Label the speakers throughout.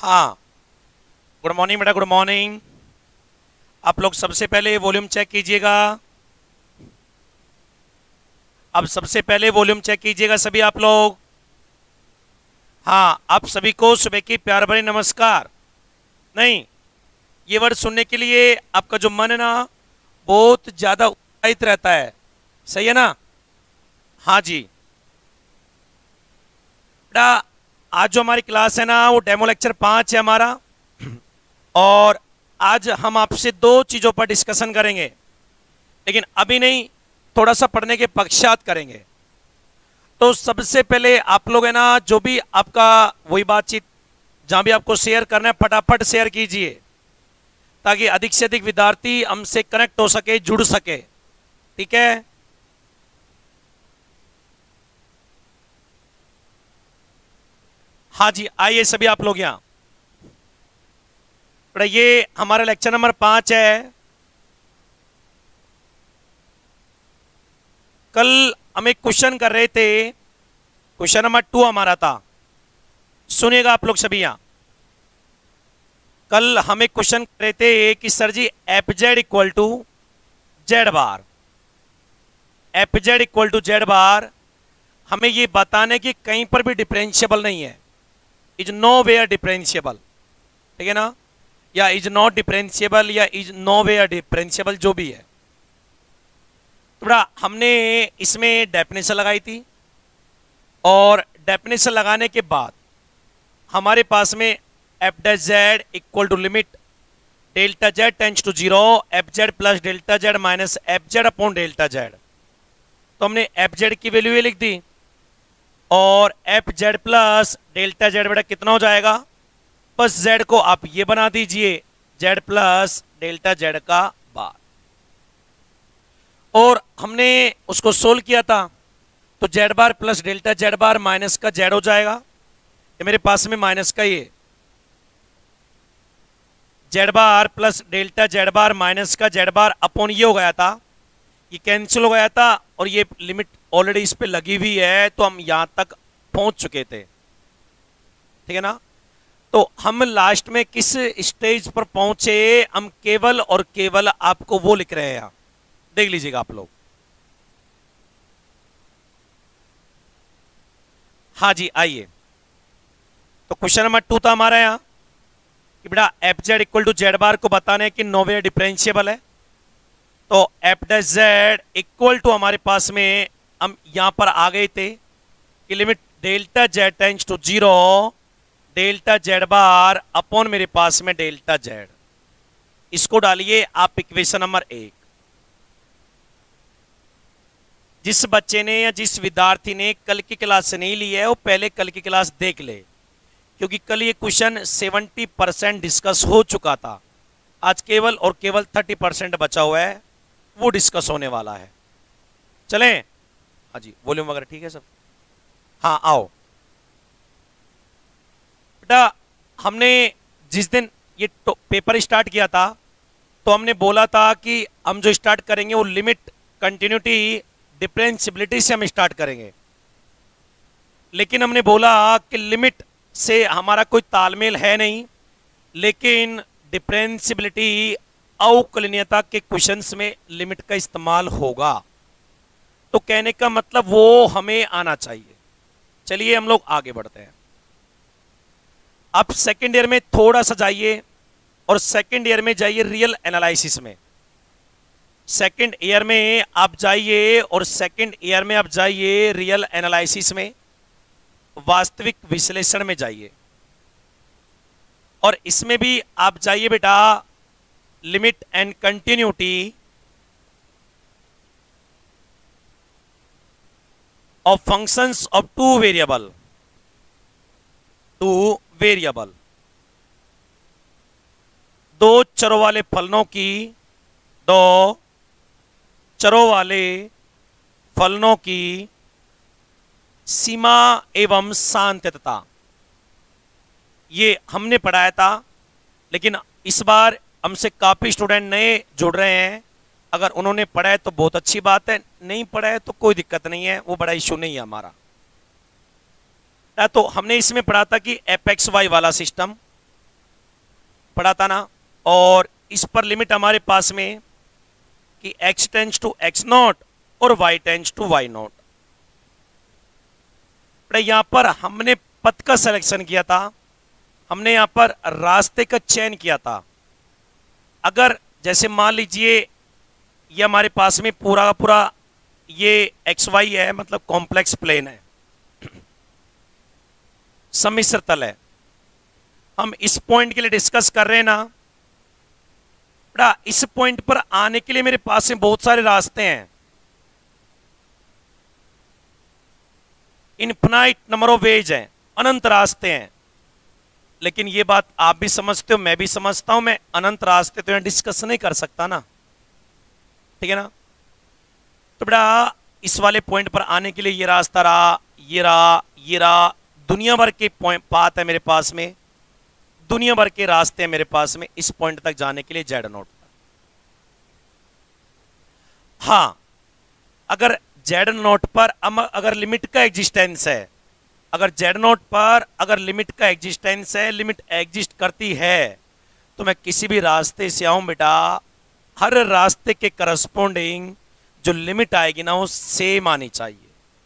Speaker 1: हाँ, good morning बेटा, good morning. आप लोग सबसे पहले वॉल्यूम चेक कीजिएगा। अब सबसे पहले वॉल्यूम चेक कीजिएगा सभी आप लोग। हाँ, आप सभी को सुबह की प्यार भरी नमस्कार। नहीं, ये वर्ड सुनने के लिए आपका जो मन है ना, बहुत ज्यादा उत्साहित रहता है। सही है ना? हाँ जी बेटा, आज जो हमारी क्लास है ना, वो डेमो लेक्चर 5 है हमारा। और आज हम आपसे दो चीजों पर डिस्कशन करेंगे, लेकिन अभी नहीं, थोड़ा सा पढ़ने के पश्चात करेंगे। तो सबसे पहले आप लोग है ना, जो भी आपका वही बातचीत जहां भी आपको शेयर करना है, फटाफट शेयर कीजिए, ताकि अधिक से अधिक विद्यार्थी हमसे कनेक्ट हो सके, जुड़ सके। ठीक है? हाँ जी, आइए सभी आप लोग यहाँ। ये हमारा लेक्चर नंबर 5 है। कल हम एक क्वेश्चन कर रहे थे, क्वेश्चन नंबर 2 हमारा था। सुनिएगा आप लोग सभी यहाँ। कल हम एक क्वेश्चन कर रहे थे कि sir ji F Z equal to Z bar, F Z equal to Z bar हमें ये बताने की कहीं पर भी डिफरेंशिएबल नहीं है, इज नो वेयर डिफरेंशिएबल। ठीक है ना? या इज नॉट डिफरेंशिएबल, या इज नो वेयर डिफरेंशिएबल, जो भी है। तो बड़ा हमने इसमें डेफिनेशन लगाई थी, और डेफिनेशन लगाने के बाद हमारे पास में F dash Z equal to limit delta Z tends to 0 F Z plus delta Z minus F Z upon delta Z. तो हमने एफ जेड की वैल्यू ये लिख दी, और F Z plus delta Z बेटा कितना हो जाएगा? बस जेड को आप ये बना दीजिए जेड प्लस डेल्टा जेड का बार। और हमने उसको सोल्व किया था, तो Z bar plus delta Z bar minus का जेड हो जाएगा। ये मेरे पास में माइनस का ये Z bar plus delta Z bar minus का जेड बार अपॉन ये हो गया था, ये कैंसिल हो गया था, और ये लिमिट ऑलरेडी इस पे लगी हुई है, तो हम यहां तक पहुंच चुके थे। ठीक है ना? तो हम लास्ट में किस स्टेज पर पहुंचे, हम केवल और केवल आपको वो लिख रहे हैं यहां, देख लीजिएगा आप लोग। हाँ जी, आइए। तो क्वेश्चन नंबर 2 था हमारा यहां कि बेटा F Z equal to Z bar को बताने की नो वे डिफरेंशिएबल है। तो F dash Z equal to हमारे पास में हम यहां पर आ गए थे कि limit delta Z tends to 0 delta Z bar upon मेरे पास में डेल्टा जेड। इसको डालिए आप इक्वेशन नंबर 1। जिस बच्चे ने या जिस विद्यार्थी ने कल की क्लास नहीं ली है, वो पहले कल की क्लास देख ले, क्योंकि कल ये क्वेश्चन 70% डिस्कस हो चुका था। आज केवल और केवल 30% बचा हुआ है, वो डिस्कस होने वाला है। चलें? हाँ जी, वॉल्यूम वगैरह ठीक है सब? हाँ, आओ बेटा। हमने जिस दिन ये पेपर स्टार्ट किया था, तो हमने बोला था कि हम जो स्टार्ट करेंगे वो लिमिट, कंटिन्यूटी, डिफरेंशिएबिलिटी से हम स्टार्ट करेंगे। लेकिन हमने बोला कि लिमिट से हमारा कोई तालमेल है नहीं, लेकिन डिफरेंशिएबिलिटी, अवकलनीयता के क्वेश्चंस में लिमिट का इस्तेमाल होगा। तो कहने का मतलब वो हमें आना चाहिए। चलिए हम लोग आगे बढ़ते हैं। आप सेकेंड ईयर में थोड़ा सा जाइए, और सेकेंड ईयर में जाइए रियल एनालिसिस में। सेकेंड ईयर में आप जाइए, और सेकेंड ईयर में आप जाइए रियल एनालिसिस में, वास्तविक विश्लेषण में जाइए। और इसमें भी आप जाइए बेटा limit and continuity of functions of two variable, दो चरों वाले फलनों की, दो चरों वाले फलनों की सीमा एवं सांत्यता, ये हमने पढ़ाया था। लेकिन इस बार हमसे काफी स्टूडेंट नए जुड़ रहे हैं। अगर उन्होंने पढ़ा है तो बहुत अच्छी बात है, नहीं पढ़ा है तो कोई दिक्कत नहीं है, वो बड़ा इश्यू नहीं है हमारा। तो हमने इसमें पढ़ा था कि एफ एक्स वाई वाला सिस्टम, पढ़ा था ना, और इस पर लिमिट हमारे पास में कि x tends to x naught और y tends to y naught. यहां पर हमने पथ का सिलेक्शन किया था, हमने यहां पर रास्ते का चयन किया था। अगर जैसे मान लीजिए ये हमारे पास में पूरा का पूरा ये एक्स वाई है, मतलब कॉम्प्लेक्स प्लेन है, सम्मिश्र तल है, हम इस पॉइंट के लिए डिस्कस कर रहे हैं ना बेटा। इस पॉइंट पर आने के लिए मेरे पास में बहुत सारे रास्ते हैं, इनफिनाइट नंबर ऑफ वेज हैं, अनंत रास्ते हैं। लेकिन ये बात आप भी समझते हो, मैं भी समझता हूं, मैं अनंत रास्ते तो यहां डिस्कस नहीं कर सकता ना, ठीक है ना। तो बेटा इस वाले पॉइंट पर आने के लिए ये रास्ता रहा, ये रहा, ये रहा, दुनिया भर के पाथ है मेरे पास में, दुनिया भर के रास्ते हैं मेरे पास में इस पॉइंट तक जाने के लिए जेड नोट पर। हाँ, अगर जेड नोट पर अगर लिमिट का एग्जिस्टेंस है, अगर जेड नोट पर अगर लिमिट का एग्जिस्टेंस है, लिमिट एग्जिस्ट करती है, तो मैं किसी भी रास्ते से आऊं बेटा, हर रास्ते के करस्पॉन्डिंग जो लिमिट आएगी ना वो सेम आनी चाहिए।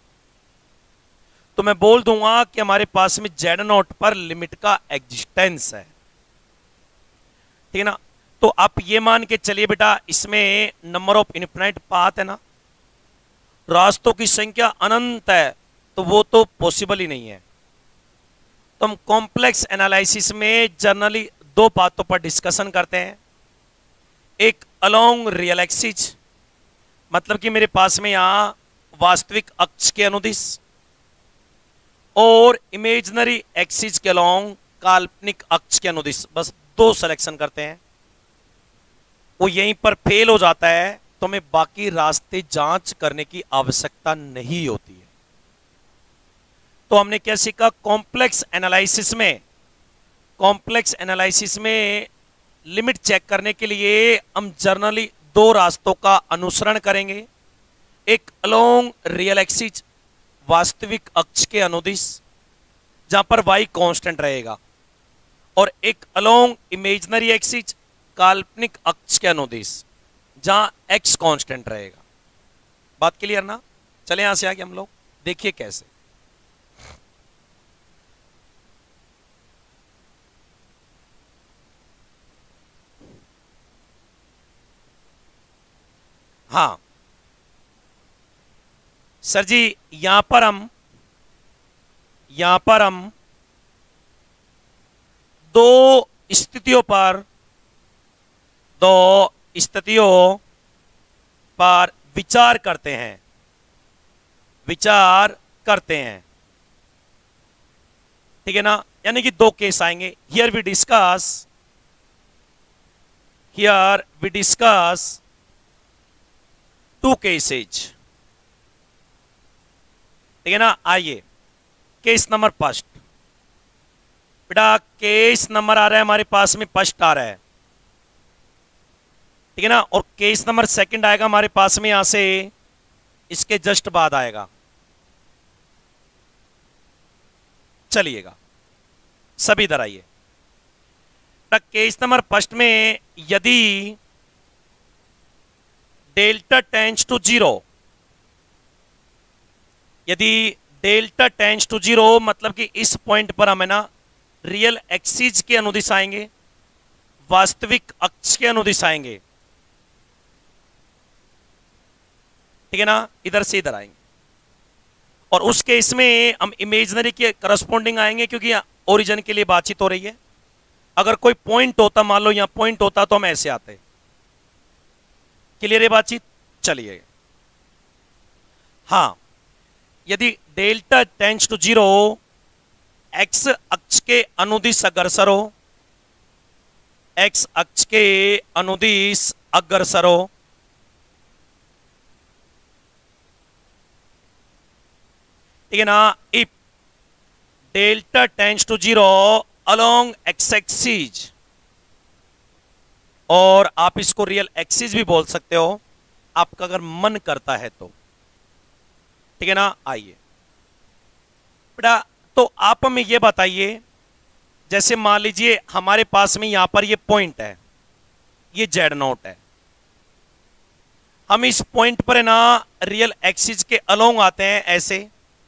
Speaker 1: तो मैं बोल दूंगा कि हमारे पास में जेड नोट पर लिमिट का एग्जिस्टेंस है, ठीक है ना। तो आप ये मान के चलिए बेटा, इसमें नंबर ऑफ इनफिनाइट पाथ है ना, रास्तों की संख्या अनंत है, तो वो तो पॉसिबल ही नहीं है। तो हम कॉम्प्लेक्स एनालिसिस में जनरली दो बातों पर डिस्कशन करते हैं। एक अलोंग रियल एक्सिस, मतलब कि मेरे पास में यहां वास्तविक अक्ष के अनुदिश, और इमेजिनरी एक्सिस के अलोंग काल्पनिक अक्ष के अनुदिश, बस दो सिलेक्शन करते हैं। वो यहीं पर फेल हो जाता है तो हमें बाकी रास्ते जांच करने की आवश्यकता नहीं होती है। तो हमने क्या सीखा, कॉम्प्लेक्स एनालिसिस में लिमिट चेक करने के लिए हम जनरली दो रास्तों का अनुसरण करेंगे। एक अलोंग रियल एक्सिस, वास्तविक अक्ष के अनुदिश, जहां पर y कांस्टेंट रहेगा, और एक अलोंग इमेजिनरी एक्सिस, काल्पनिक अक्ष के अनुदिश, जहां x कांस्टेंट रहेगा। बात क्लियर ना। चले यहां से आगे हम लोग देखिए कैसे। हाँ सर जी, यहां पर हम दो स्थितियों पर विचार करते हैं, ठीक है ना। यानी कि दो केस आएंगे। Here we discuss two cases, ठीक है ना। आइए केस नंबर फर्स्ट, बेटा केस नंबर आ रहा है हमारे पास में, फर्स्ट आ रहा है, ठीक है ना। और केस नंबर सेकंड आएगा हमारे पास में, यहां से इसके जस्ट बाद आएगा। चलिएगा सभी इधर आइए। केस नंबर फर्स्ट में यदि डेल्टा टेंड्स टू जीरो, यदि डेल्टा टेंड्स टू जीरो मतलब कि इस पॉइंट पर हम है ना रियल एक्सिस के अनुदिश आएंगे, वास्तविक अक्ष के अनुदिश आएंगे, ठीक है ना, इधर से इधर आएंगे। और उस केस में हम इमेजिनरी के करस्पॉन्डिंग आएंगे, क्योंकि ओरिजिन के लिए बातचीत हो रही है। अगर कोई पॉइंट होता, मान लो यहां पॉइंट होता, तो हम ऐसे आते। क्लियर है बातचीत। चलिए हाँ, यदि delta tends to zero, X अक्ष के अनुदिश अग्रसर हो, एक्स अक्ष के अनुदिश अग्रसर हो, ठीक है ना। If delta tends to zero along X axis, और आप इसको रियल एक्सिस भी बोल सकते हो आपका अगर मन करता है तो, ठीक है ना। आइए बेटा, तो आप हमें यह बताइए जैसे मान लीजिए हमारे पास में यहां पर ये पॉइंट है, ये जेड नोट है, हम इस पॉइंट पर है ना रियल एक्सिस के अलोंग आते हैं ऐसे,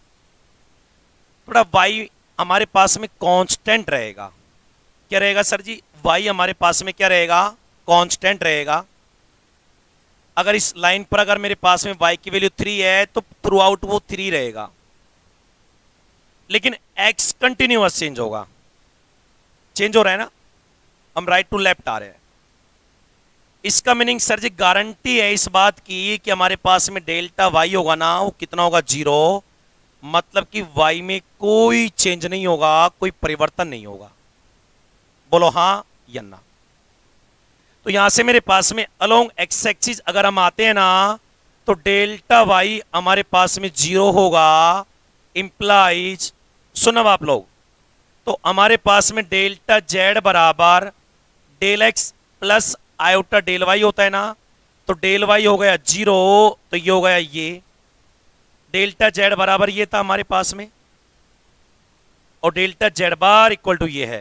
Speaker 1: थोड़ा वाई हमारे पास में कांस्टेंट रहेगा। क्या रहेगा सर जी? वाई हमारे पास में क्या रहेगा? कांस्टेंट रहेगा। अगर इस लाइन पर अगर मेरे पास में वाई की वैल्यू 3 है तो थ्रू आउट वो 3 रहेगा, लेकिन एक्स कंटिन्यूअस चेंज होगा। चेंज हो रहा है ना, हम राइट टू लेफ्ट आ रहे हैं। इसका मीनिंग सर जी गारंटी है इस बात की कि हमारे पास में डेल्टा वाई होगा ना, वो कितना होगा? 0। मतलब कि वाई में कोई चेंज नहीं होगा, कोई परिवर्तन नहीं होगा। बोलो हाँ या ना। तो यहां से मेरे पास में अलोंग एक्स एक्सिस अगर हम आते हैं ना, तो डेल्टा वाई हमारे पास में 0 होगा। इंप्लाइज, सुनो आप लोग, तो हमारे पास में डेल्टा जेड बराबर del x plus iota del Y होता है ना, तो डेल वाई हो गया 0, तो ये हो गया ये डेल्टा जेड बराबर ये था हमारे पास में, और delta Z bar equal to ये है।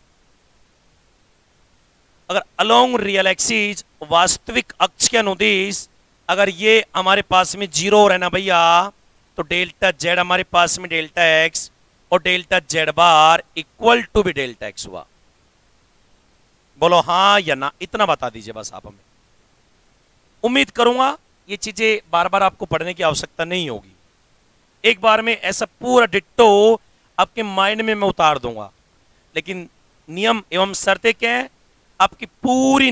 Speaker 1: अगर अलोंग रियल एक्सिस वास्तविक अक्ष के अनुदिश अगर ये हमारे पास में 0 रहना भैया, तो डेल्टा जेड हमारे पास में डेल्टा एक्स और delta Z bar equal to भी डेल्टा एक्स हुआ। बोलो हाँ या ना, इतना बता दीजिए बस आप हमें। उम्मीद करूंगा ये चीजें बार बार आपको पढ़ने की आवश्यकता नहीं होगी, एक बार में ऐसा पूरा डिट्टो आपके माइंड में मैं उतार दूंगा। लेकिन नियम एवं शर्तें क्या है? आपकी पूरी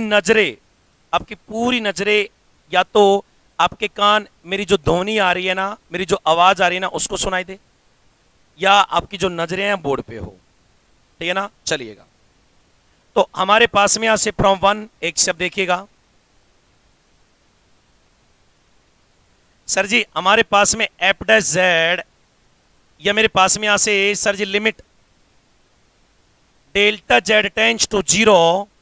Speaker 1: नजरें या तो आपके कान मेरी जो ध्वनि आ रही है ना, मेरी जो आवाज आ रही है ना उसको सुनाई दे, या आपकी जो नजरें हैं बोर्ड पे हो, ठीक है ना? चलिएगा, तो हमारे पास में यहां से फ्रॉम 1 एक शब्द देखिएगा सर जी, हमारे पास में एफ डैश जेड, या मेरे पास में यहां से sir ji limit delta Z tends to 0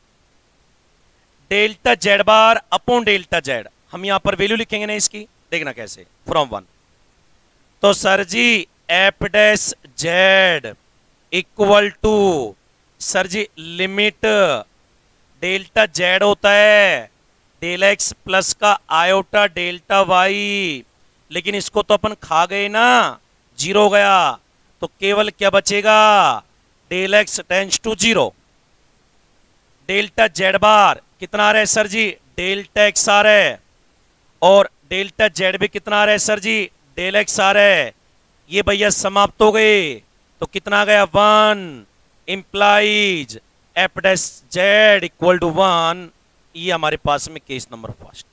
Speaker 1: delta Z bar upon delta Z, हम यहां पर वैल्यू लिखेंगे ना इसकी, देखना कैसे, फ्रॉम 1। तो sir ji F dash Z equal to sir ji limit delta Z होता है डेल एक्स प्लस का आयोटा डेल्टा वाई, लेकिन इसको तो अपन खा गए ना, 0 हो गया, तो केवल क्या बचेगा? Del X tends to 0। Delta Z bar कितना आ रहा है सर जी? डेल्टा एक्स आ रहा है, और डेल्टा जेड भी कितना आ रहा है सर जी? डेल एक्स आ रहा है। ये भैया समाप्त हो गए, तो कितना आ गया? 1 implies F dash Z equal to 1। ये हमारे पास में केस नंबर फर्स्ट।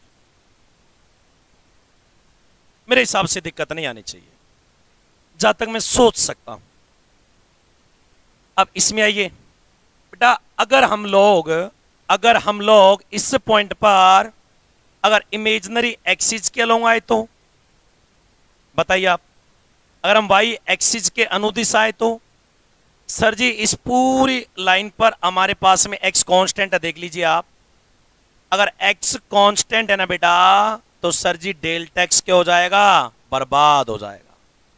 Speaker 1: मेरे हिसाब से दिक्कत नहीं आनी चाहिए जहां तक मैं सोच सकता हूं। अब इसमें आइए बेटा, अगर हम लोग इस पॉइंट पर अगर इमेजिनरी एक्सिस के अलोंग आए तो बताइए आप, अगर हम वाई एक्सिस के अनुदिश आए तो सर जी इस पूरी लाइन पर हमारे पास में एक्स कांस्टेंट है, देख लीजिए आप। अगर एक्स कांस्टेंट है ना बेटा, तो सर जी डेल्टा एक्स क्या हो जाएगा? बर्बाद हो जाएगा।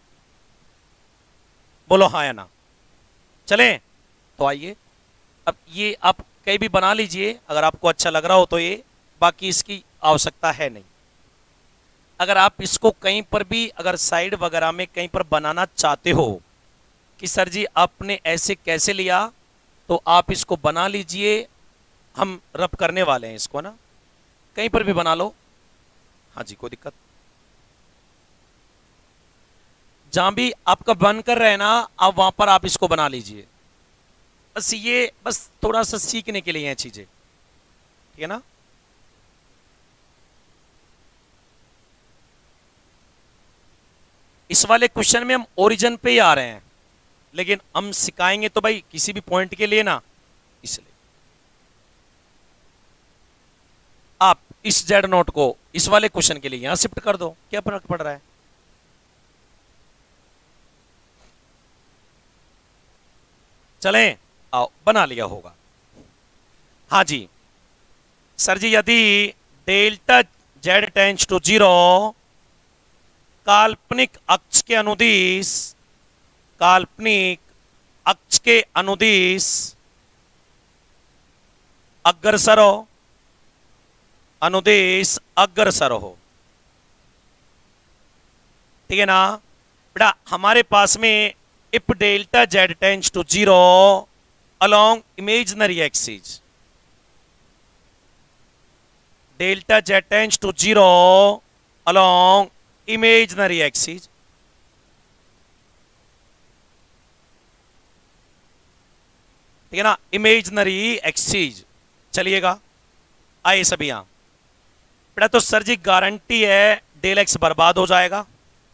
Speaker 1: बोलो हाँ या ना। चलें तो आइए, अब ये आप कहीं भी बना लीजिए अगर आपको अच्छा लग रहा हो तो, ये बाकी इसकी आवश्यकता है नहीं। अगर आप इसको कहीं पर भी अगर साइड वगैरह में कहीं पर बनाना चाहते हो कि सर जी आपने ऐसे कैसे लिया, तो आप इसको बना लीजिए, हम रब करने वाले हैं इसको ना, कहीं पर भी बना लो। हाँ जी, कोई दिक्कत। जहां भी आपका बन कर रहे हैं ना, आप वहां पर आप इसको बना लीजिए। बस ये बस थोड़ा सा सीखने के लिए हैं चीजें, ठीक है ना? इस वाले क्वेश्चन में हम ओरिजिन पे ही आ रहे हैं, लेकिन हम सिखाएंगे तो भाई किसी भी पॉइंट के लिए ना, इसलिए आप इस जेड नोट को इस वाले क्वेश्चन के लिए यहां शिफ्ट कर दो, क्या फर्क पड़ रहा है? चलें, आओ, बना लिया होगा। हाँ जी सर जी, यदि डेल्टा जेड टेंड्स टू 0 काल्पनिक अक्ष के अनुदिश, काल्पनिक अक्ष के अनुदिश अग्रसर हो, अनुदेश अग्रसर हो। ठीक है ना बेटा। हमारे पास में if delta Z tends to zero along imaginary axis, delta Z tends to zero along imaginary axis. ठीक है ना, इमेजिनरी एक्सिस। चलिएगा आइए सभी यहां बेटा। तो सर जी गारंटी है डेल एक्स बर्बाद हो जाएगा।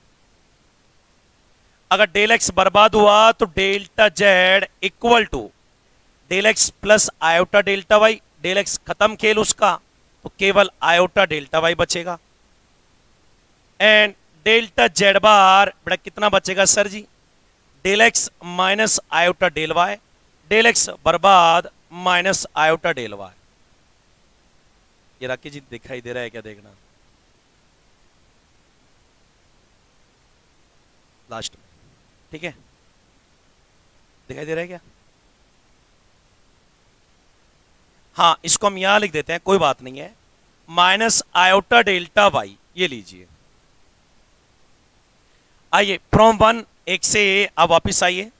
Speaker 1: अगर डेल एक्स बर्बाद हुआ तो delta z equal to del x plus iota delta y. Del x खत्म खेल उसका, तो केवल आयोटा डेल्टा वाई बचेगा। एंड डेल्टा जेड बार बेटा कितना बचेगा सर जी? Del x minus iota del y. Del x बर्बाद माइनस आयोटा डेल वाई। ये राकेश जी दिखाई दे रहा है क्या? देखना लास्ट में। ठीक है, दिखाई दे रहा है क्या? हाँ, इसको हम यहां लिख देते हैं, कोई बात नहीं है। माइनस आयोटा डेल्टा वाई, ये लीजिए। आइए फ्रॉम वन, एक से आप वापिस आइए।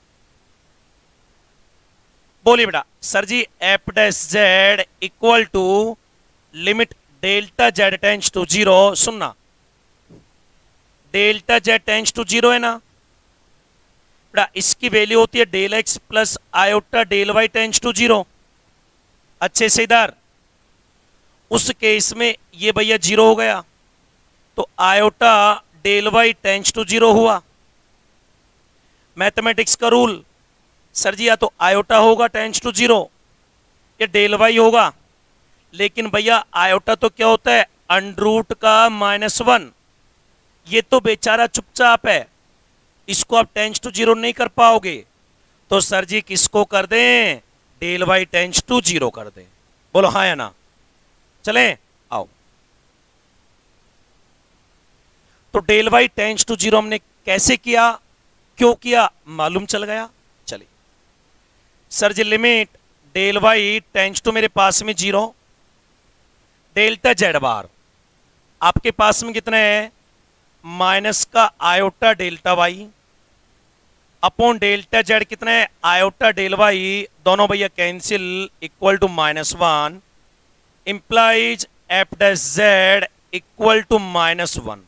Speaker 1: बोलिए बेटा। Sir ji F dash Z equal to limit delta Z tends to zero. सुनना, delta Z tends to zero है ना बेटा, इसकी वैल्यू होती है del x plus iota del y tends to zero. अच्छे से इधर उस केस में ये भैया जीरो हो गया, तो iota del y tends to zero हुआ। मैथमेटिक्स का रूल सर जी, या तो आयोटा होगा टेंड्स टू जीरो या डेल वाई होगा। लेकिन भैया आयोटा तो क्या होता है? अंडरूट का -1। ये तो बेचारा चुपचाप है, इसको आप टेंड्स टू जीरो नहीं कर पाओगे। तो सर जी किसको कर दें? Del y tends to zero कर दें। बोलो हाँ या ना? चले आओ। तो del y tends to zero हमने कैसे किया, क्यों किया, मालूम चल गया। चलिए sir ji limit del y tends to मेरे पास में जीरो, डेल्टा जेड बार आपके पास में कितना है? माइनस का iota delta y upon delta z कितना है? Iota del y. दोनों भैया cancel, equal to -1 implies F dash Z equal to -1।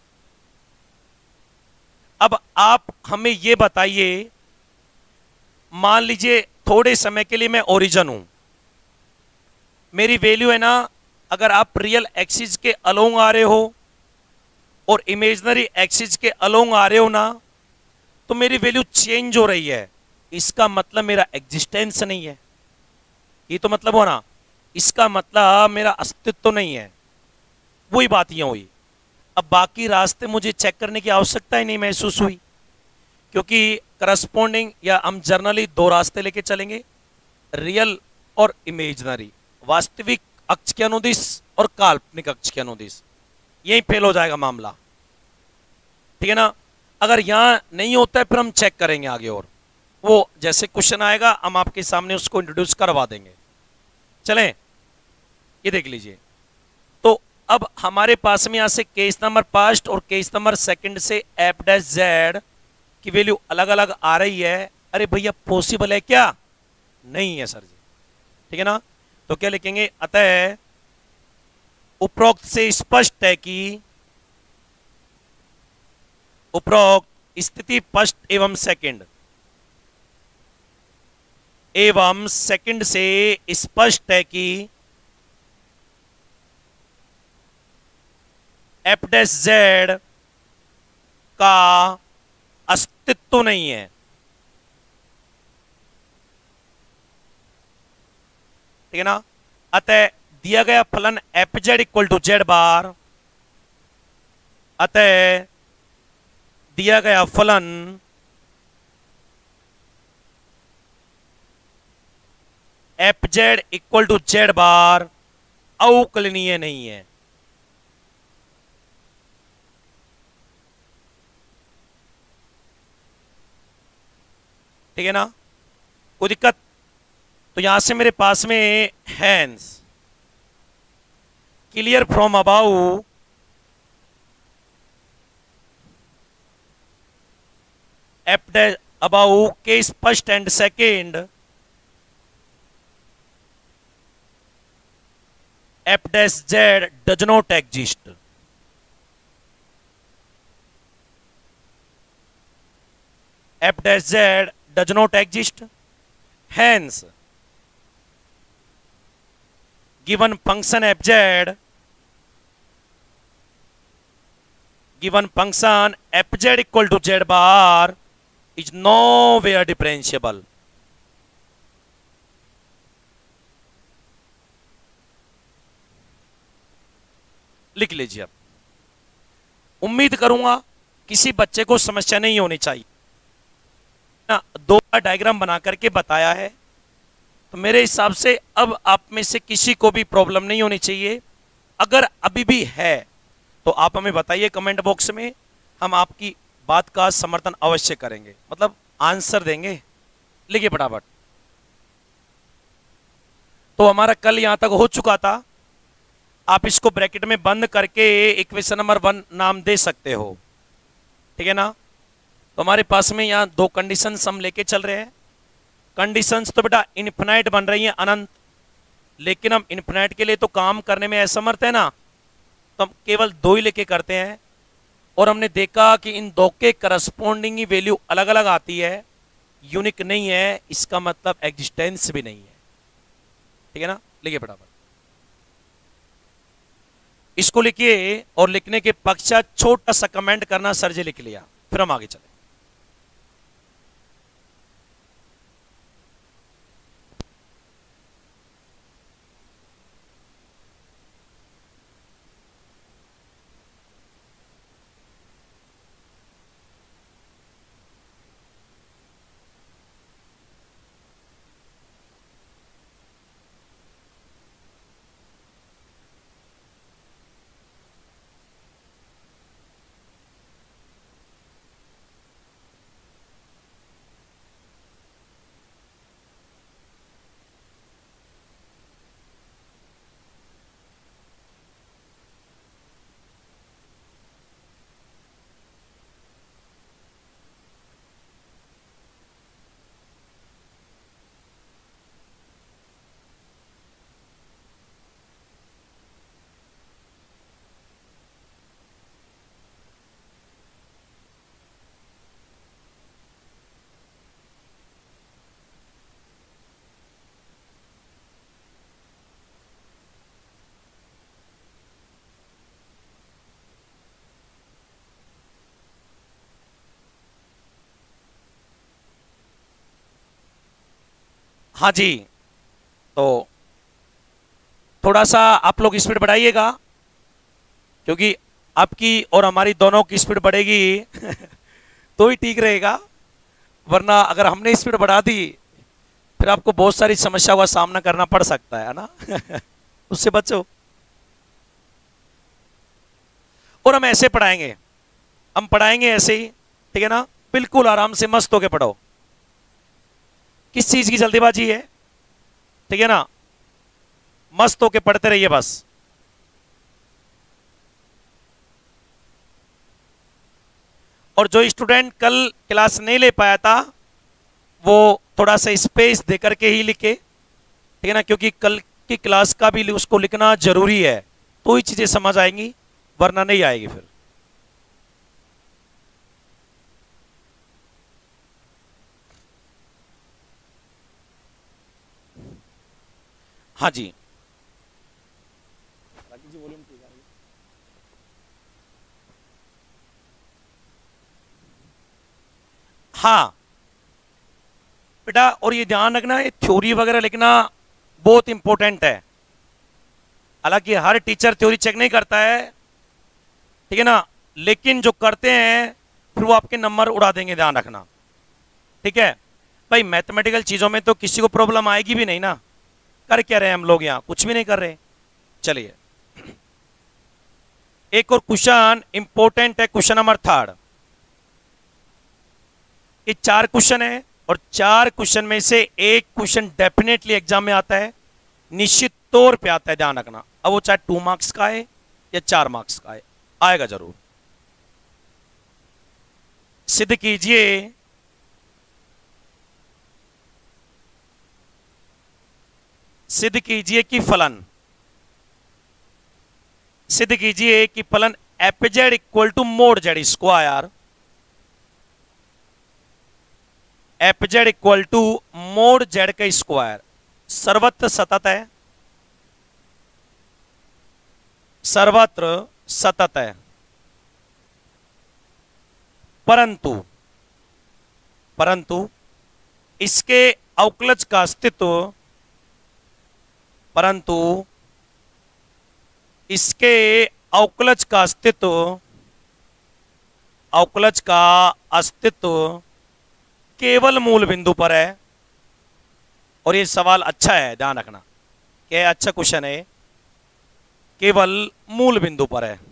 Speaker 1: अब आप हमें यह बताइए, मान लीजिए थोड़े समय के लिए मैं ओरिजिन हूं, मेरी वैल्यू है ना, अगर आप रियल एक्सिस के अलोंग आ रहे हो और इमेजिनरी एक्सिस के अलोंग आ रहे हो ना, तो मेरी वैल्यू चेंज हो रही है। इसका मतलब मेरा एग्जिस्टेंस नहीं है, ये तो मतलब हो ना, इसका मतलब मेरा अस्तित्व तो नहीं है। वही बात यह हुई। अब बाकी रास्ते मुझे चेक करने की आवश्यकता ही नहीं महसूस हुई, क्योंकि करस्पॉन्डिंग या हम जर्नली दो रास्ते लेके चलेंगे, रियल और इमेजिनरी, वास्तविक अक्ष के अनुदिश और काल्पनिक अक्ष के अनुदिश। यही फेल हो जाएगा मामला। ठीक है ना? अगर यहां नहीं होता है फिर हम चेक करेंगे आगे, और वो जैसे क्वेश्चन आएगा हम आपके सामने उसको इंट्रोड्यूस करवा देंगे। चलें, ये देख लीजिए। तो अब हमारे पास में यहां से केस नंबर फर्स्ट और केस नंबर सेकंड से एफ डैश जेड की वैल्यू अलग अलग आ रही है। अरे भैया पॉसिबल है क्या? नहीं है सर जी। ठीक है ना? तो क्या लिखेंगे? अतः उपरोक्त से स्पष्ट है कि उपरोक्त स्थिति फर्स्ट एवं सेकंड से स्पष्ट है कि एफ डैश जेड का अस्तित्व नहीं है। ठीक है ना? अतः दिया गया फलन f Z equal to Z bar, अतः दिया गया फलन f Z equal to Z bar अवकलनीय नहीं है। ठीक है ना? कोई दिक्कत? तो यहां से मेरे पास में hence clear from about f dash about case first and second f dash z does not exist. F dash z does not exist, hence given function fz, given function fz equal to z bar is nowhere differentiable। लिख लीजिए। अब उम्मीद करूंगा किसी बच्चे को समस्या नहीं होनी चाहिए ना, दो बार डायग्राम बना करके बताया है, तो मेरे हिसाब से अब आप में से किसी को भी प्रॉब्लम नहीं होनी चाहिए। अगर अभी भी है तो आप हमें बताइए कमेंट बॉक्स में, हम आपकी बात का समर्थन अवश्य करेंगे, मतलब आंसर देंगे। लिखिए फटाफट। तो हमारा कल यहां तक हो चुका था, आप इसको ब्रैकेट में बंद करके इक्वेशन नंबर 1 नाम दे सकते हो, ठीक है ना। तो हमारे पास में यहाँ दो कंडीशंस हम लेके चल रहे हैं। कंडीशंस तो बेटा इनफिनाइट बन रही हैं, अनंत, लेकिन हम इनफिनाइट के लिए तो काम करने में असमर्थ है ना, तो हम केवल दो ही लेके करते हैं। और हमने देखा कि इन दो के करस्पॉन्डिंग ही वैल्यू अलग अलग आती है, यूनिक नहीं है, इसका मतलब एग्जिस्टेंस भी नहीं है, ठीक है ना। लिखिए फटाफट, इसको लिखिए और लिखने के पश्चात छोटा सा कमेंट करना, सर जी लिख लिया, फिर हम आगे चले। हाँ जी, तो थोड़ा सा आप लोग स्पीड बढ़ाइएगा, क्योंकि आपकी और हमारी दोनों की स्पीड बढ़ेगी तो ही ठीक रहेगा, वरना अगर हमने स्पीड बढ़ा दी फिर आपको बहुत सारी समस्याओं का सामना करना पड़ सकता है ना उससे बचो। और हम ऐसे पढ़ाएंगे, हम पढ़ाएंगे ऐसे ही, ठीक है ना, बिल्कुल आराम से मस्त होके पढ़ो। किस चीज की जल्दीबाजी है, ठीक है ना, मस्त होके पढ़ते रहिए बस। और जो स्टूडेंट कल क्लास नहीं ले पाया था वो थोड़ा सा स्पेस देकर के ही लिखे, ठीक है ना, क्योंकि कल की क्लास का भी उसको लिखना जरूरी है, तो ही चीजें समझ आएंगी, वरना नहीं आएगी फिर। हाँ जी, हाँ बेटा, और ये ध्यान रखना, ये थ्योरी वगैरह लिखना बहुत इंपॉर्टेंट है। हालांकि हर टीचर थ्योरी चेक नहीं करता है, ठीक है ना, लेकिन जो करते हैं फिर वो आपके नंबर उड़ा देंगे, ध्यान रखना, ठीक है भाई। मैथमेटिकल चीजों में तो किसी को प्रॉब्लम आएगी भी नहीं ना, कर क्या रहे हैं हम लोग यहाँ, कुछ भी नहीं कर रहे। चलिए एक और क्वेश्चन इंपॉर्टेंट है, क्वेश्चन नंबर 3। ये 4 क्वेश्चन है और 4 क्वेश्चन में से एक क्वेश्चन डेफिनेटली एग्जाम में आता है, निश्चित तौर पे आता है, ध्यान रखना। अब वो चाहे 2 मार्क्स का है या 4 मार्क्स का है, आएगा जरूर। सिद्ध कीजिए कि फलन f Z equal to mod z square, f Z equal to mod z का स्क्वायर सर्वत्र सतत है, सर्वत्र सतत है, परंतु इसके अवकलज का अस्तित्व, अवकलज का अस्तित्व केवल मूल बिंदु पर है। और ये सवाल अच्छा है, ध्यान रखना, क्या अच्छा क्वेश्चन है, केवल मूल बिंदु पर है।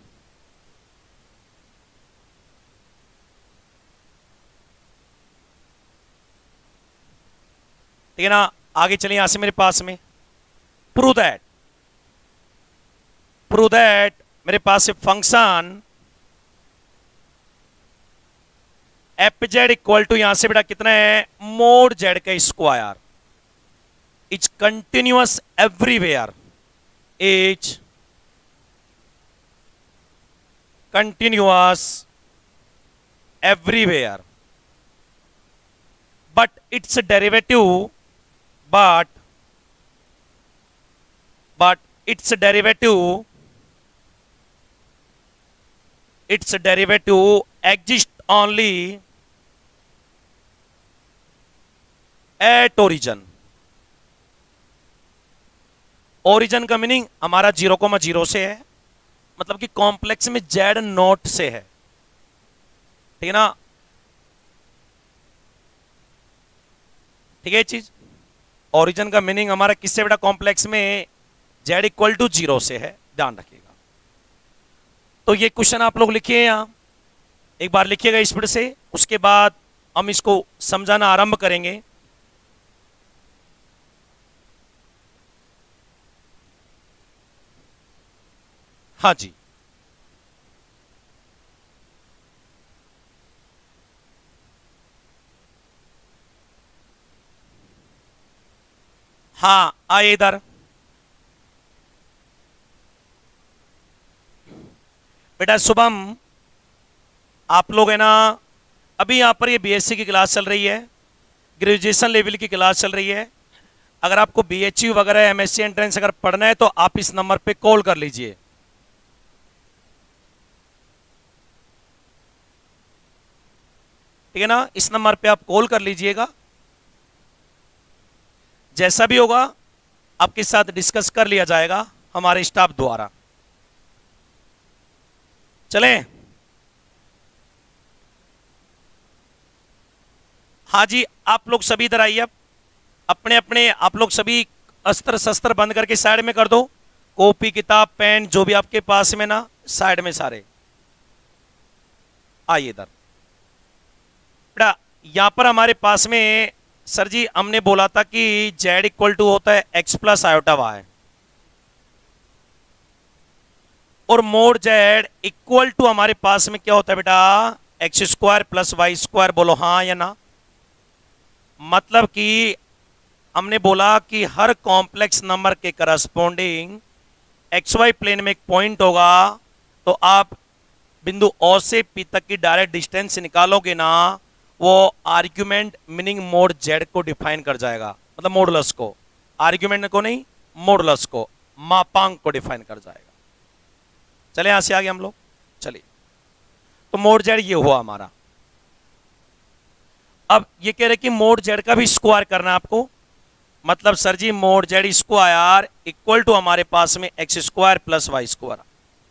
Speaker 1: ठीक है ना। आगे चलिए यहां से मेरे पास में प्रूव दैट मेरे पास से function f Z equal to, यहां से बेटा कितना है, मोड जेड का square is continuous everywhere, is continuous everywhere, but it's derivative, but its derivative exists only at origin। Origin का मीनिंग हमारा 0,0 से है, मतलब कि कॉम्प्लेक्स में जेड नोट से है, ठीक है ना। ठीक है चीज, ओरिजिन का मीनिंग हमारा किससे बेटा, कॉम्प्लेक्स में जेड इक्वल टू 0 से है, ध्यान रखिएगा। तो ये क्वेश्चन आप लोग लिखिए, यहां एक बार लिखिएगा स्पीड से, उसके बाद हम इसको समझाना आरंभ करेंगे। हाँ जी, हाँ आइए इधर। बेटा शुभम, आप लोग है ना, अभी यहां पर ये बीएससी की क्लास चल रही है, ग्रेजुएशन लेवल की क्लास चल रही है। अगर आपको बीएचयू वगैरह एमएससी एंट्रेंस अगर पढ़ना है तो आप इस नंबर पे कॉल कर लीजिए। ठीक है ना, इस नंबर पे आप कॉल कर लीजिएगा। जैसा भी होगा आपके साथ डिस्कस कर लिया जाएगा हमारे स्टाफ द्वारा। चलें, हाँ जी, आप लोग सभी इधर आइए। अब अपने अपने आप लोग सभी अस्त्र शस्त्र बंद करके साइड में कर दो, कॉपी किताब पेन जो भी आपके पास में ना, साइड में सारे आइए इधर। बेटा यहां पर हमारे पास में सर जी हमने बोला था कि z इक्वल टू होता है x प्लस आयोटा y, और मोड z इक्वल टू हमारे पास में क्या होता है बेटा, x square plus y square. बोलो हाँ या ना। मतलब कि हमने बोला कि हर कॉम्प्लेक्स नंबर के करस्पॉन्डिंग XY प्लेन में एक पॉइंट होगा, तो आप बिंदु O से P तक की डायरेक्ट डिस्टेंस निकालोगे ना, वो आर्ग्यूमेंट मीनिंग मोड जेड को डिफाइन कर जाएगा, मतलब मॉडुलस को, आर्ग्यूमेंट को नहीं, मॉडुलस को, मापांक को डिफाइन कर जाएगा। चले यहां से आगे हम लोग, चलिए। तो मोड जेड ये हुआ हमारा। अब ये कह रहे कि मोड जेड का भी स्क्वायर करना है आपको, मतलब sir ji mod z square equal to हमारे पास में x square plus y square.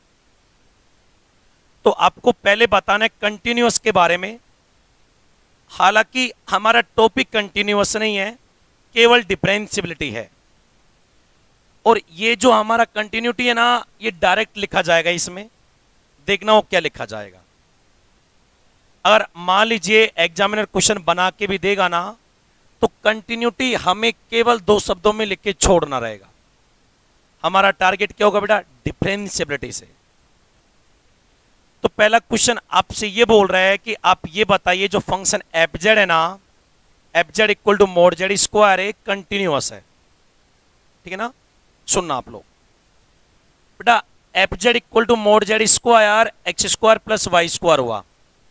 Speaker 1: तो आपको पहले बताना है कंटिन्यूअस के बारे में। हालांकि हमारा टॉपिक कंटिन्यूअस नहीं है, केवल डिफरेंशियबिलिटी है। और ये जो हमारा कंटिन्यूटी है ना, ये डायरेक्ट लिखा जाएगा, इसमें देखना हो क्या लिखा जाएगा। अगर मान लीजिए एग्जामिनर क्वेश्चन बना के भी देगा ना, तो कंटिन्यूटी हमें केवल दो शब्दों में लिख के छोड़ना रहेगा। हमारा टारगेट क्या होगा बेटा? डिफरेंशिएबिलिटी से। तो पहला क्वेश्चन आपसे ये बोल रहा है कि आप ये बताइए जो फंक्शन एफ जेड है ना, f Z equal to mod z square है, कंटिन्यूअस है, ठीक है ना? सुनना आप लोग बेटा, F Z equal to mod z square x square plus y square हुआ।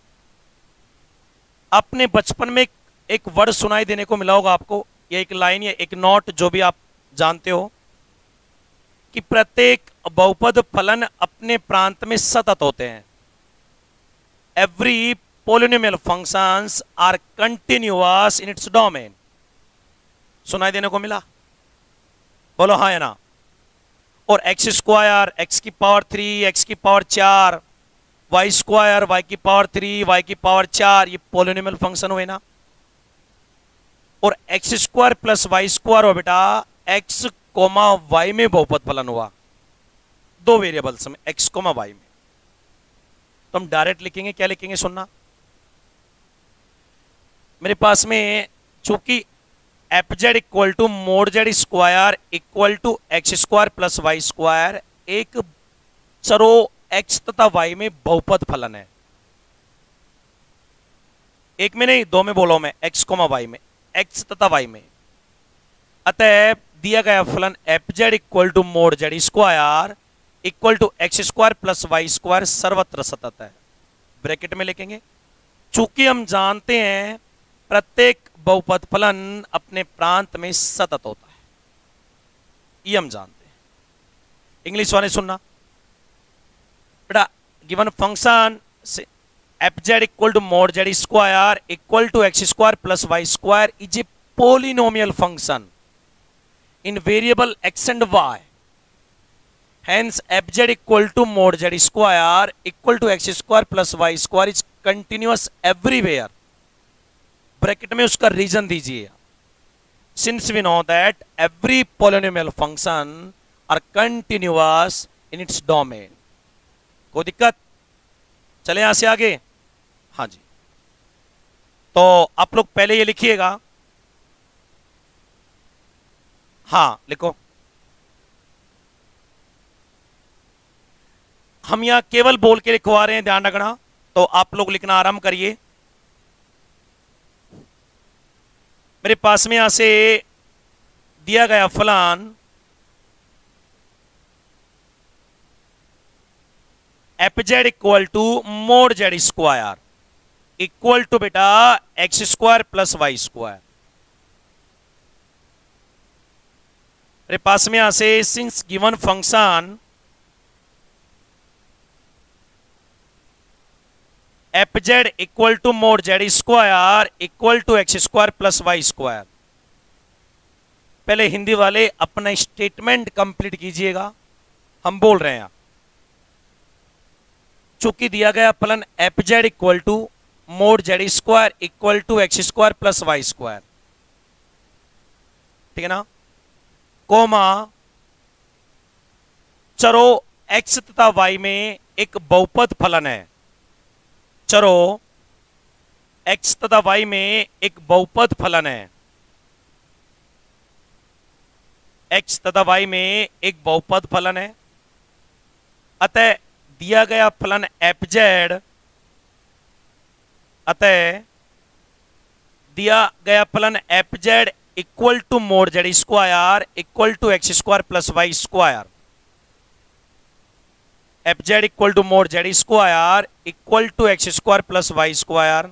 Speaker 1: अपने बचपन में एक वर्ड सुनाई देने को मिला होगा आपको, या एक लाइन या एक नोट, जो भी आप जानते हो, कि प्रत्येक बहुपद फलन अपने प्रांत में सतत होते हैं। Every polynomial functions are continuous in its domain. सुनाई देने को मिला? बोलो हाँ या ना। और एक्स स्क्वायर एक्स की पावर 3 एक्स की पावर 4, वाई स्क्वायर वाई की पावर 3 वाई की पावर 4, ये पोलिनोमियल फंक्शन हुए ना। और x square plus y square हो बेटा, एक्स कोमा वाई में बहुपद फलन हुआ, दो वेरिएबल्स में एक्स कोमा वाई में। तो हम डायरेक्ट लिखेंगे, क्या लिखेंगे सुनना। मेरे पास में चूंकि f Z equal to mod z square equal to x square plus y square एक चरों एक्स तथा वाई में बहुपद फलन है। एक में नहीं, दो में बोलो मैं, एक्स कोमा वाई में, एक्स तथा वाई में। अतः दिया गया फलन f Z equal to mod z square equal to x square plus y square सर्वत्र सतत है। ब्रैकेट में लिखेंगे, चूंकि हम जानते हैं प्रत्येक बहुपद फलन अपने प्रांत में सतत होता है, ये हम जानते हैं। इंग्लिश वाले सुनना बेटा, गिवन फंक्शन से f Z equal to mod z square equal to x square plus y square is a polynomial function in variable x and y. Hence fz equal to mod z square equal to x square plus y square is continuous everywhere. Bracket में उसका reason दीजिए। Since we know that every polynomial function are continuous in its domain. कोई दिक्कत? चले यहां से आगे। हाँ जी, तो आप लोग पहले ये लिखिएगा। हाँ लिखो। हम यहां केवल बोल के लिखवा रहे हैं, ध्यान रखना। तो आप लोग लिखना आरंभ करिए। मेरे पास में यहां से दिया गया फलन f Z equal to mod z square equal to बेटा x square plus y square. मेरे पास में यहां से since given function f Z equal to mod z square equal to x square plus y square. पहले हिंदी वाले अपना statement complete कीजिएगा, हम बोल रहे हैं। चूंकि दिया गया फलन f Z equal to mod z square equal to x square plus y square, ठीक है ना, कोमा चरों x तथा y में एक बहुपद फलन है। चरों x तथा y में एक बहुपद फलन है। x तथा y में एक बहुपद फलन है। अतः दिया गया फलन एफ जेड, अतः दिया गया फलन f Z equal to mod z square equal to x square plus y square. F Z equal to mod z square equal to x square plus y square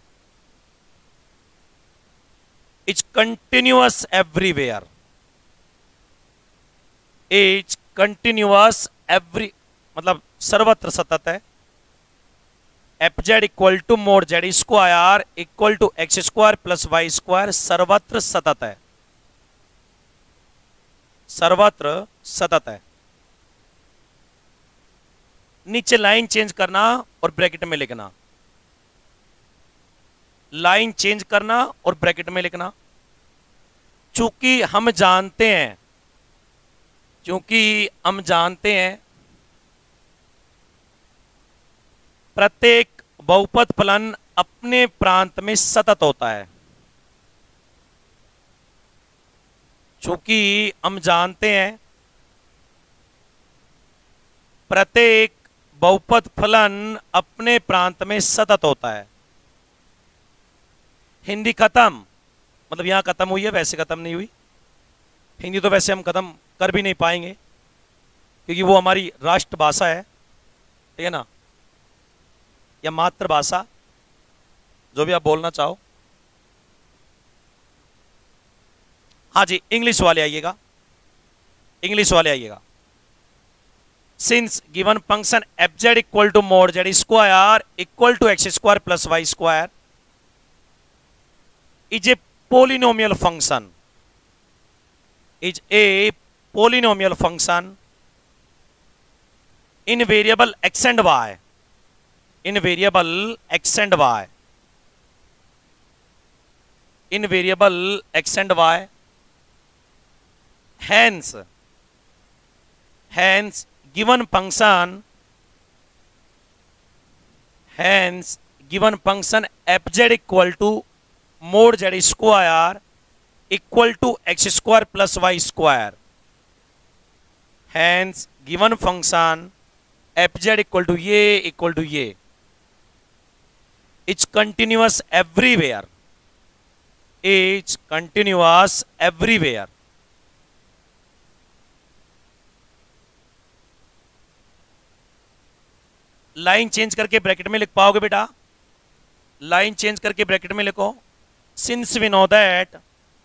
Speaker 1: is continuous everywhere. Is continuous every मतलब सर्वत्र सतत है। F Z equal to mod z square equal to x square plus y square सर्वत्र सतत है। सर्वत्र सतत है। नीचे लाइन चेंज करना और ब्रैकेट में लिखना, लाइन चेंज करना और ब्रैकेट में लिखना। चूंकि हम जानते हैं, क्योंकि हम जानते हैं प्रत्येक बहुपद फलन अपने प्रांत में सतत होता है। चूंकि हम जानते हैं प्रत्येक बहुपद फलन अपने प्रांत में सतत होता है। हिंदी खत्म, मतलब यहां खत्म हुई है, वैसे खत्म नहीं हुई। हिंदी तो वैसे हम खत्म कर भी नहीं पाएंगे क्योंकि वो हमारी राष्ट्रभाषा है, ठीक है ना, या मातृभाषा, जो भी आप बोलना चाहो। हाँ जी, इंग्लिश वाले आइएगा, इंग्लिश वाले आइएगा। Since given function f Z equal to mod z square equal to x square plus y square is a polynomial function, is a polynomial function in variable x and y, in variable x and y, in variable x and y, hence given function fz equal to mod z square equal to x square plus y square, hence given function fz equal to ये it's continuous everywhere, it's continuous everywhere। Line change करके bracket में लिख पाओगे बेटा? Line change करके bracket में लिखो, since we know that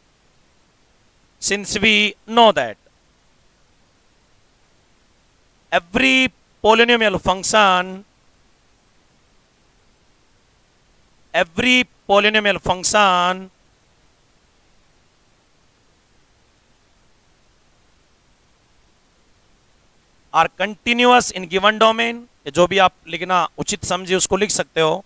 Speaker 1: every polynomial function are continuous in given domain, जो भी आप लिखना उचित समझे उसको लिख सकते हो।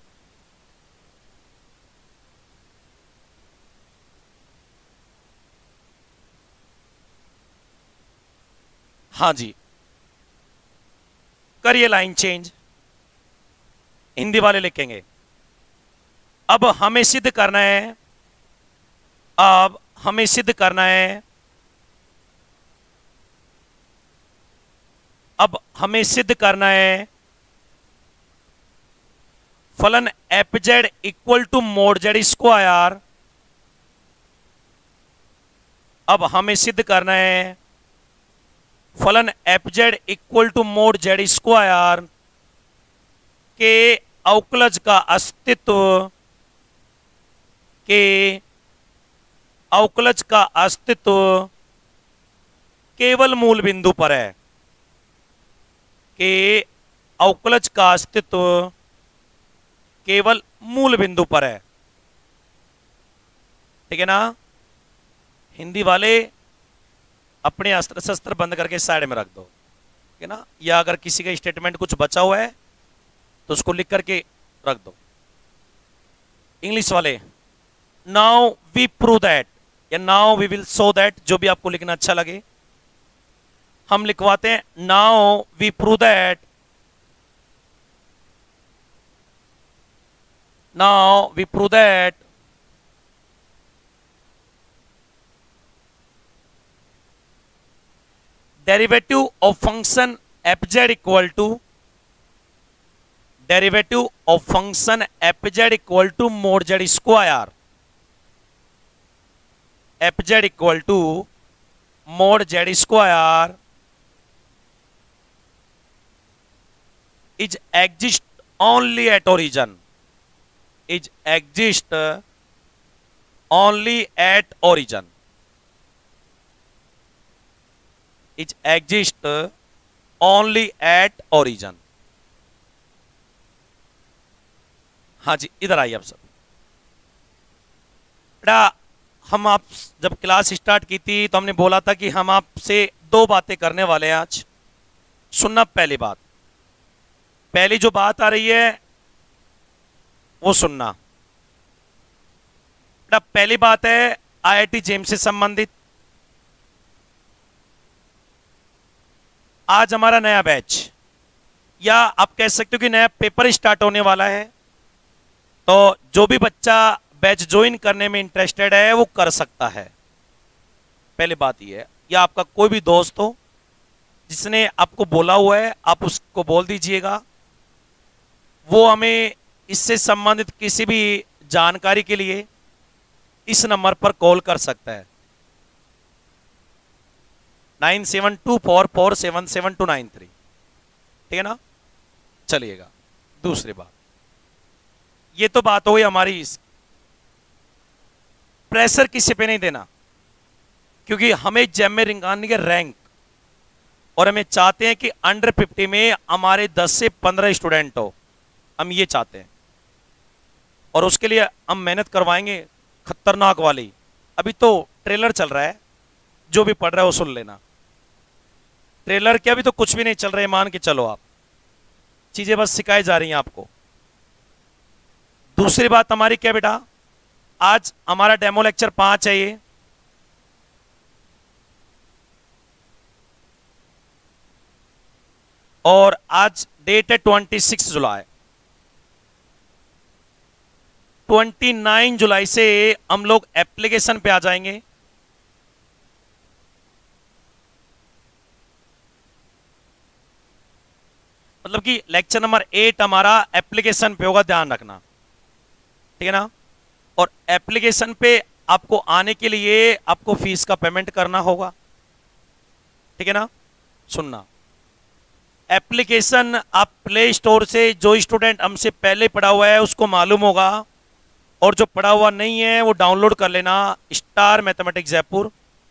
Speaker 1: हाँ जी, करिए लाइन चेंज, हिंदी वाले लिखेंगे। अब हमें सिद्ध करना है, फलन f Z equal to mod z square. अब हमें सिद्ध करना है फलन f Z equal to mod z square के अवकलज का अस्तित्व केवल मूल बिंदु पर है, अवकलज का अस्तित्व केवल मूल बिंदु पर है, ठीक है ना। हिंदी वाले अपने अस्त्र शस्त्र बंद करके साइड में रख दो, ठीक है ना, या अगर किसी का स्टेटमेंट कुछ बचा हुआ है तो उसको लिख करके रख दो। इंग्लिश वाले, नाउ वी प्रूव दैट या now we will show that, जो भी आपको लिखना अच्छा लगे हम लिखवाते हैं। Now we prove that, now we prove that derivative of function fz equal to mod z square, fz equal to mod z square is exist only at origin, is exist only at origin, is exist only at origin। हाँ जी, इधर आइए आप सब। बेटा हम आप जब class start की थी तो हमने बोला था कि हम आपसे दो बातें करने वाले हैं आज। सुनना, पहली बात, पहली जो बात आ रही है वो सुनना। बेटा पहली बात है आईआईटी जेम्स से संबंधित। आज हमारा नया बैच, या आप कह सकते हो कि नया पेपर स्टार्ट होने वाला है, तो जो भी बच्चा बैच ज्वाइन करने में इंटरेस्टेड है वो कर सकता है। पहले बात ये है, या आपका कोई भी दोस्त हो जिसने आपको बोला हुआ है, आप उसको बोल दीजिएगा। वो हमें इससे संबंधित किसी भी जानकारी के लिए इस नंबर पर कॉल कर सकता है, 9724477293। ठीक है ना। चलिएगा, दूसरी बात, ये तो बात हो गई हमारी प्रेशर किसी पे नहीं देना, क्योंकि हमें जैम में रिंगाने के रैंक, और हमें चाहते हैं कि अंडर 50 में हमारे 10 से 15 स्टूडेंट हो, हम ये चाहते हैं। और उसके लिए हम मेहनत करवाएंगे खतरनाक वाली। अभी तो ट्रेलर चल रहा है, जो भी पढ़ रहा है वो सुन लेना। ट्रेलर के अभी तो कुछ भी नहीं चल रहा है, मान के चलो आप, चीजें बस सिखाई जा रही हैं आपको। दूसरी बात हमारी क्या बेटा, आज हमारा डेमो लेक्चर 5 है ये, और आज डेट है 26 जुलाई। 29 जुलाई से हम लोग एप्लीकेशन पे आ जाएंगे। मतलब कि लेक्चर नंबर 8 हमारा एप्लीकेशन पे होगा, ध्यान रखना। ठीक है ना। और एप्लीकेशन पे आपको आने के लिए आपको फीस का पेमेंट करना होगा। ठीक है ना। सुनना, एप्लीकेशन आप प्ले स्टोर से, जो स्टूडेंट हमसे पहले पढ़ा हुआ है उसको मालूम होगा, और जो पढ़ा हुआ नहीं है वो डाउनलोड कर लेना, star mathematics Jaipur.